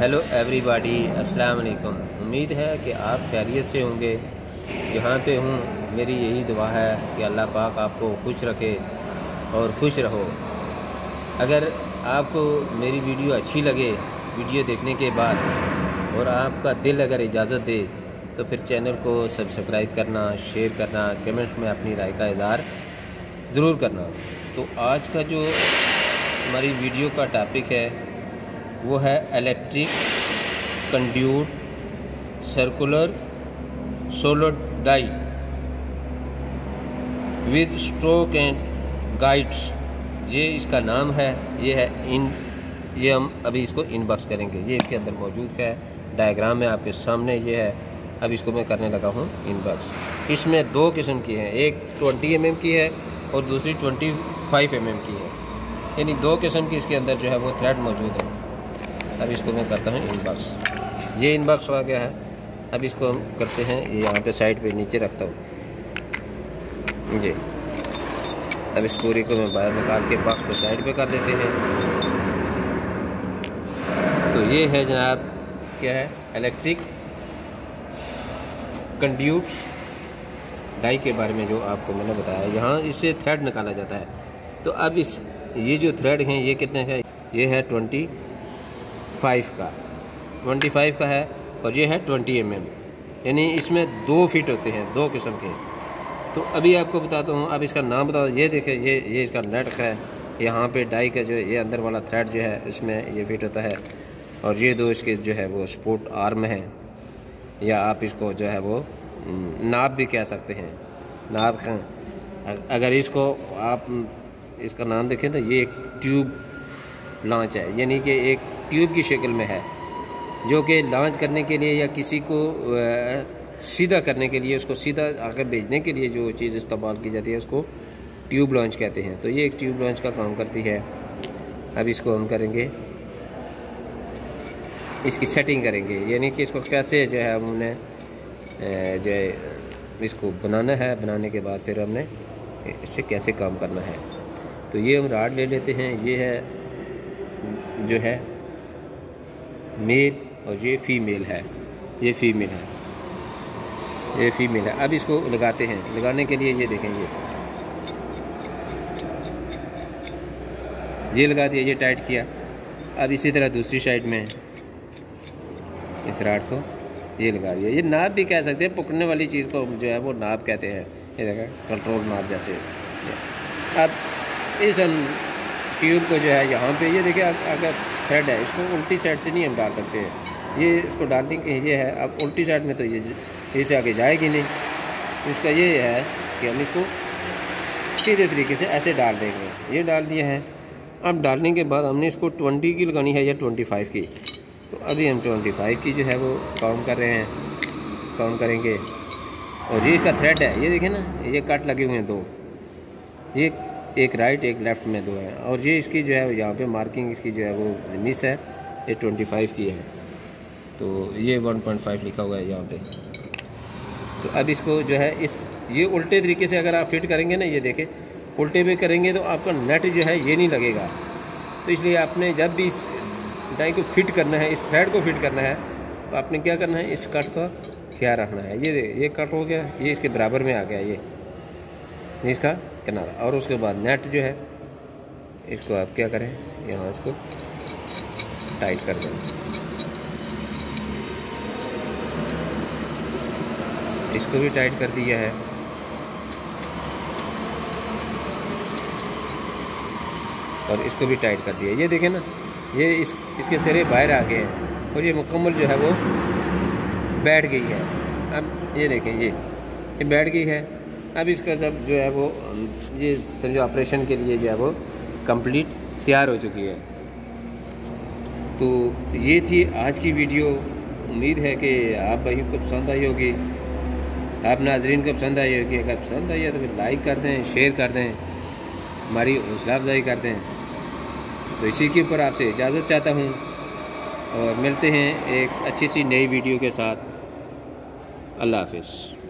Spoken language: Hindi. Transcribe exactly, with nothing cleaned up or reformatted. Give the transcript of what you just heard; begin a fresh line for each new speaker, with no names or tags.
हेलो एवरीबॉडी, अस्सलाम वालेकुम। उम्मीद है कि आप खैरियत से होंगे। जहाँ पे हूँ मेरी यही दुआ है कि अल्लाह पाक आपको खुश रखे और खुश रहो। अगर आपको मेरी वीडियो अच्छी लगे, वीडियो देखने के बाद और आपका दिल अगर इजाज़त दे तो फिर चैनल को सब्सक्राइब करना, शेयर करना, कमेंट्स में अपनी राय का इज़हार ज़रूर करना। तो आज का जो हमारी वीडियो का टॉपिक है वो है electric conduit circular solar die with stroke and guides. ये इसका नाम है। ये है इन ये हम अभी इसको इनबॉक्स करेंगे। ये इसके अंदर मौजूद है, डायग्राम में आपके सामने ये है। अब इसको मैं करने लगा हूँ इनबॉक्स। इसमें दो किस्म की हैं, एक ट्वेंटी एम एम की है और दूसरी ट्वेंटी फाइव एम एम की है। यानी दो किस्म की इसके अंदर जो है वो थ्रेड मौजूद है। अब इसको मैं करता हूँ इनबॉक्स। ये इनबॉक्स आ गया है। अब इसको हम करते हैं, ये यहाँ पे साइड पे नीचे रखता हूँ जी। अब इस पूरी को मैं बाहर निकाल के बॉक्स को साइड पे कर देते हैं। तो ये है जनाब, क्या है, इलेक्ट्रिक कंड्यूट डाई के बारे में जो आपको मैंने बताया। यहाँ इससे थ्रेड निकाला जाता है। तो अब इस ये जो थ्रेड हैं ये कितने का, ये है ट्वेंटी फाइव का ट्वेंटी फाइव का है और ये है ट्वेंटी एम एम। यानी इसमें दो फिट होते हैं, दो किस्म के। तो अभी आपको बताता हूँ। अब इसका नाम बता। ये देखें, ये ये इसका नेट है। यहाँ पे डाई का जो ये अंदर वाला थ्रेड जो है इसमें ये फिट होता है। और ये दो इसके जो है वो सपोर्ट आर्म हैं, या आप इसको जो है वो नाप भी कह सकते हैं। नाप अगर इसको आप इसका नाम देखें तो ये एक ट्यूब लॉन्च है, यानी कि एक ट्यूब की शक्ल में है, जो कि लॉन्च करने के लिए या किसी को सीधा करने के लिए, उसको सीधा आगे भेजने के लिए जो चीज़ इस्तेमाल की जाती है उसको ट्यूब लॉन्च कहते हैं। तो ये एक ट्यूब लॉन्च का काम करती है। अब इसको हम करेंगे, इसकी सेटिंग करेंगे, यानी कि इसको कैसे जो है हमने जो है इसको बनाना है। बनाने के बाद फिर हमने इससे कैसे काम करना है। तो ये हम राड ले लेते हैं। ये है जो है मेल और ये फीमेल है। ये फीमेल है, ये फीमेल है। अब इसको लगाते हैं। लगाने के लिए ये देखेंगे, ये लगा दिया, ये टाइट किया। अब इसी तरह दूसरी साइड में इस राड को ये लगा दिया। ये नाप भी कह सकते हैं, पकड़ने वाली चीज़ को जो है वो नाप कहते हैं। ये देखा, कंट्रोल नाप जैसे। अब इस हम ट्यूब को जो है यहाँ पे ये देखिए, अगर थ्रेड है इसको उल्टी साइड से नहीं हम डाल सकते हैं। ये इसको डालने के ये है। अब उल्टी साइड में तो ये इसे आगे जाएगी नहीं। इसका ये है कि हम इसको सीधे तरीके से ऐसे डाल देंगे। ये डाल दिया है। अब डालने के बाद हमने इसको ट्वेंटी की लगानी है या ट्वेंटी फाइव की। तो अभी हम ट्वेंटी फाइव की जो है वो काउंट कर रहे हैं, काउंट करेंगे। और ये इसका थ्रेड है, ये देखें ना, ये कट लगे हुए हैं दो, ये एक राइट एक लेफ़्ट में दो है। और ये इसकी जो है यहाँ पे मार्किंग इसकी जो है वो मिस है, ये ट्वेंटी फाइव की है। तो ये वन पॉइंट फाइव लिखा हुआ है यहाँ पे। तो अब इसको जो है इस ये उल्टे तरीके से अगर आप फिट करेंगे ना, ये देखें, उल्टे पे करेंगे तो आपका नेट जो है ये नहीं लगेगा। तो इसलिए आपने जब भी इस डाई को फिट करना है, इस थ्रेड को फिट करना है, तो आपने क्या करना है, इस कट का ख्याल रखना है। ये ये कट हो गया, ये इसके बराबर में आ गया, ये इसका किनारा। और उसके बाद नेट जो है इसको आप क्या करें, यहाँ इसको टाइट कर दें। इसको भी टाइट कर दिया है। और इसको भी टाइट कर दिया। ये देखें ना, ये इस इसके सिरे बाहर आ गए हैं और ये मुकम्मल जो है वो बैठ गई है। अब ये देखें, ये ये बैठ गई है। अब इसका जब जो है वो ये समझो ऑपरेशन के लिए जो है वो कंप्लीट तैयार हो चुकी है। तो ये थी आज की वीडियो। उम्मीद है कि आप भाइयों को पसंद आई होगी, आप नाजरीन को पसंद आई होगी। अगर पसंद आई है तो फिर लाइक कर दें, शेयर कर दें, हमारी हौसला अफजाई कर दें। तो इसी के ऊपर आपसे इजाज़त चाहता हूँ और मिलते हैं एक अच्छी सी नई वीडियो के साथ। अल्लाह हाफ़िज़।